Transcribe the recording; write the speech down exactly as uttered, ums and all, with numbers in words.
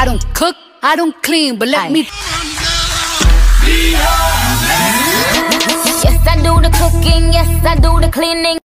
I don't cook, I don't clean, but let Aye. me. Yes, I do the cooking, yes, I do the cleaning.